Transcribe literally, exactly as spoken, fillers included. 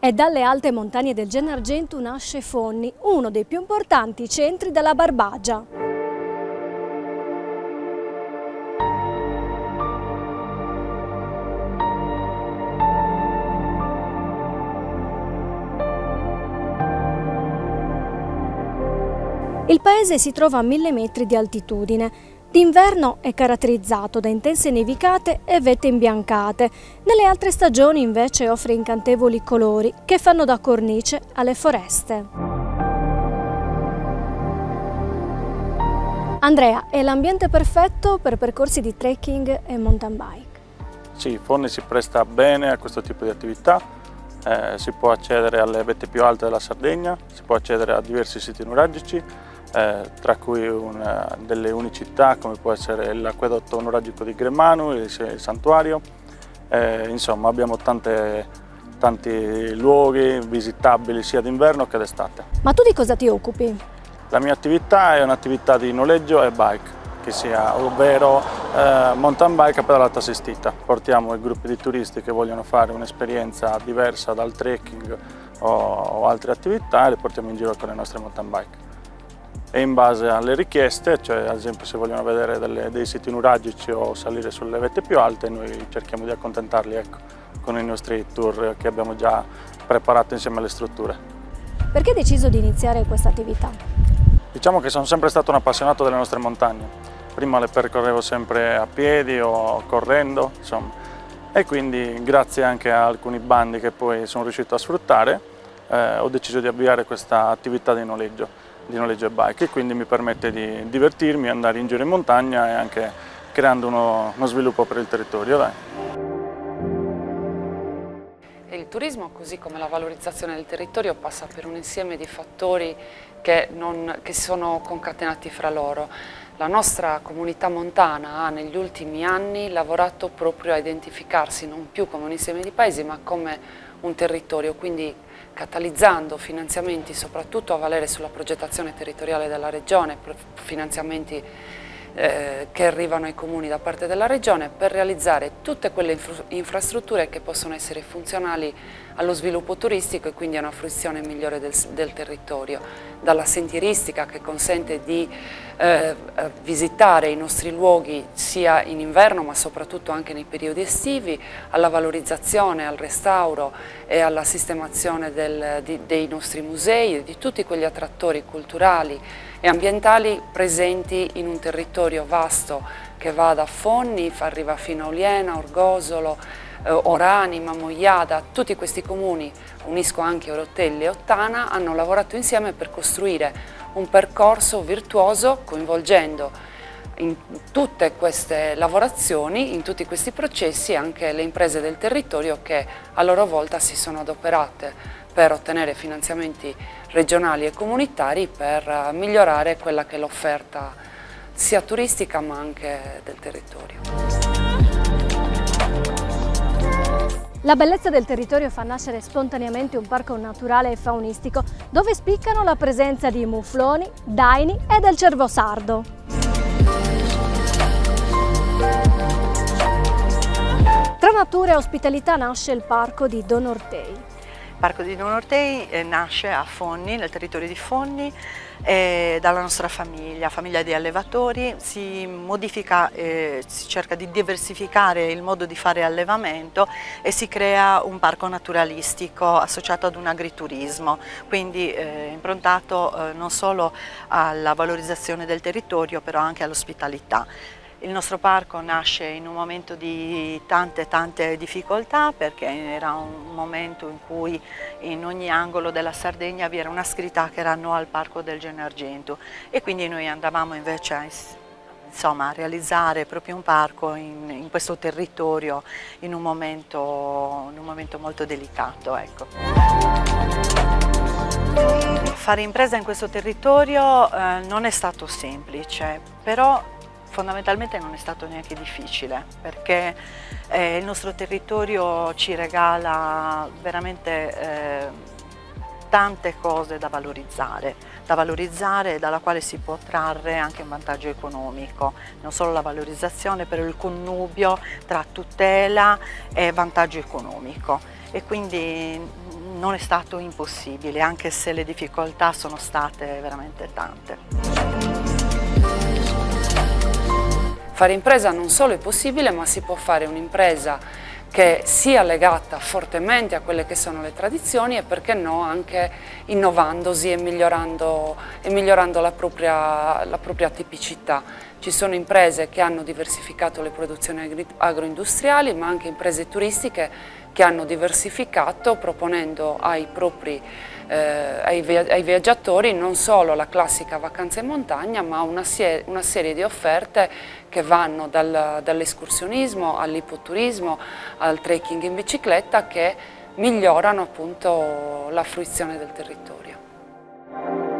E dalle alte montagne del Gennargentu nasce Fonni, uno dei più importanti centri della Barbagia. Il paese si trova a mille metri di altitudine. D'inverno è caratterizzato da intense nevicate e vette imbiancate. Nelle altre stagioni invece offre incantevoli colori che fanno da cornice alle foreste. Andrea, è l'ambiente perfetto per percorsi di trekking e mountain bike? Sì, Fonni si presta bene a questo tipo di attività. Eh, si può accedere alle vette più alte della Sardegna, si può accedere a diversi siti nuragici, Eh, tra cui una delle unicità come può essere l'acquedotto nuragico di Gremmanu, il, il santuario, eh, insomma abbiamo tante, tanti luoghi visitabili sia d'inverno che d'estate. Ma tu di cosa ti occupi? La mia attività è un'attività di noleggio e bike, che sia, ovvero eh, mountain bike a pedalata assistita. Portiamo i gruppi di turisti che vogliono fare un'esperienza diversa dal trekking o, o altre attività e li portiamo in giro con le nostre mountain bike. E in base alle richieste, cioè ad esempio se vogliono vedere delle, dei siti nuragici o salire sulle vette più alte, noi cerchiamo di accontentarli, ecco, con i nostri tour che abbiamo già preparato insieme alle strutture. Perché hai deciso di iniziare questa attività? Diciamo che sono sempre stato un appassionato delle nostre montagne. Prima le percorrevo sempre a piedi o correndo, insomma. E quindi grazie anche a alcuni bandi che poi sono riuscito a sfruttare, eh, ho deciso di avviare questa attività di noleggio. di noleggio e bike, e quindi mi permette di divertirmi, andare in giro in montagna e anche creando uno, uno sviluppo per il territorio. Dai. Il turismo, così come la valorizzazione del territorio, passa per un insieme di fattori che, non, che sono concatenati fra loro. La nostra comunità montana ha negli ultimi anni lavorato proprio a identificarsi non più come un insieme di paesi ma come un territorio, quindi catalizzando finanziamenti soprattutto a valere sulla progettazione territoriale della Regione, finanziamenti eh, che arrivano ai comuni da parte della Regione per realizzare tutte quelle infra infrastrutture che possono essere funzionali allo sviluppo turistico e quindi a una fruizione migliore del, del territorio, dalla sentieristica che consente di eh, visitare i nostri luoghi sia in inverno ma soprattutto anche nei periodi estivi, alla valorizzazione, al restauro e alla sistemazione del, di, dei nostri musei e di tutti quegli attrattori culturali e ambientali presenti in un territorio vasto che va da Fonni, arriva fino a Oliena, Orgosolo, eh, Oranima, Mogliada. Tutti questi comuni, unisco anche Orotelli e Ottana, hanno lavorato insieme per costruire un percorso virtuoso coinvolgendo in tutte queste lavorazioni, in tutti questi processi anche le imprese del territorio che a loro volta si sono adoperate per ottenere finanziamenti regionali e comunitari per migliorare quella che è l'offerta sia turistica ma anche del territorio. La bellezza del territorio fa nascere spontaneamente un parco naturale e faunistico dove spiccano la presenza di mufloni, daini e del cervo sardo. Tra natura e ospitalità nasce il parco di Don Ortei. Il parco di Don Ortei eh, nasce a Fonni, nel territorio di Fonni, eh, dalla nostra famiglia, famiglia di allevatori. Si modifica, eh, si cerca di diversificare il modo di fare allevamento e si crea un parco naturalistico associato ad un agriturismo, quindi eh, improntato eh, non solo alla valorizzazione del territorio, però anche all'ospitalità. Il nostro parco nasce in un momento di tante tante difficoltà perché era un momento in cui in ogni angolo della Sardegna vi era una scritta che era no al parco del Gennargentu e quindi noi andavamo invece a, insomma, a realizzare proprio un parco in, in questo territorio in un momento, in un momento molto delicato. Ecco. Fare impresa in questo territorio eh, non è stato semplice, però fondamentalmente non è stato neanche difficile perché eh, il nostro territorio ci regala veramente eh, tante cose da valorizzare, da valorizzare e dalla quale si può trarre anche un vantaggio economico, non solo la valorizzazione, però il connubio tra tutela e vantaggio economico e quindi non è stato impossibile, anche se le difficoltà sono state veramente tante. Fare impresa non solo è possibile, ma si può fare un'impresa che sia legata fortemente a quelle che sono le tradizioni e perché no anche innovandosi e migliorando, e migliorando la, propria, la propria tipicità. Ci sono imprese che hanno diversificato le produzioni agri agroindustriali, ma anche imprese turistiche che hanno diversificato proponendo ai propri eh, ai, via ai viaggiatori non solo la classica vacanza in montagna, ma una, sie una serie di offerte che vanno dal, dall'escursionismo all'ipoturismo al trekking in bicicletta, che migliorano appunto la fruizione del territorio.